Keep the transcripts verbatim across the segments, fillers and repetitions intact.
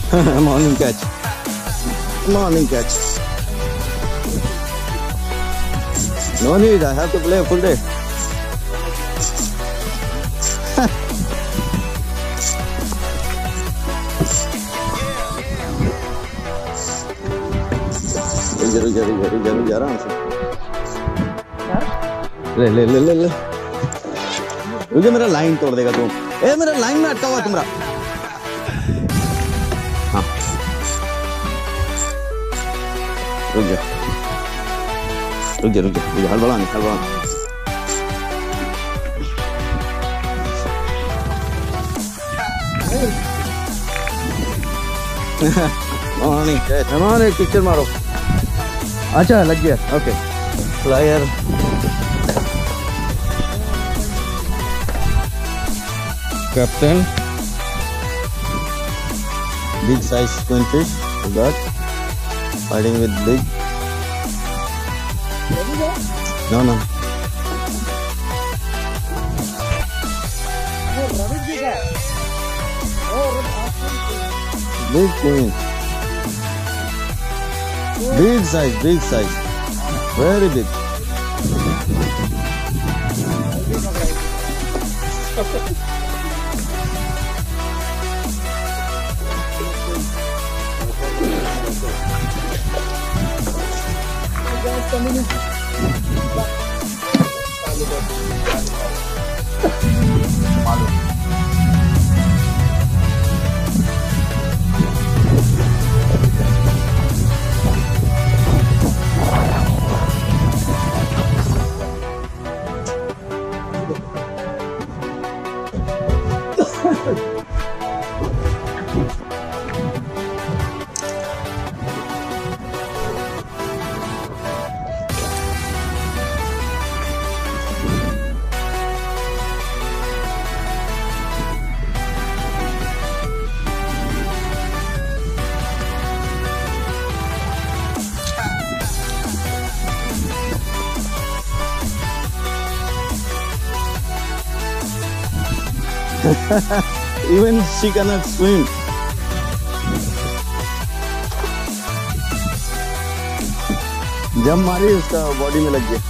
Morning catch. Morning catch. No need, I have to play a full day. रुक जा रुक जा रुक जा रुक जा आराम से ले ले ले ले ले रुक जा, मेरा लाइन तोड़ देगा तू। ए मेरा लाइन में अटका हुआ तुम्हारा। हाँ रुक जा रुक जा रुक जा रुक जा हड़बड़ा नहीं हड़बड़ा नहीं। हमारे एक पिक्चर मारो। अच्छा लग गया। Okay flyer captain big size twin fish got fighting with big no no big twin big size big size very big Even she cannot swim. जब मारी उसका बॉडी में लग गया।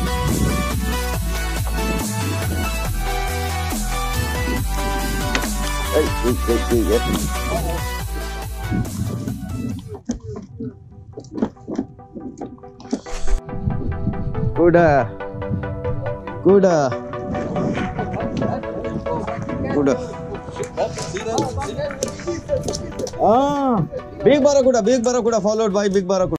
कुड़ा कुड़ा कुड़ा ah big barracuda big barracuda followed by big barracuda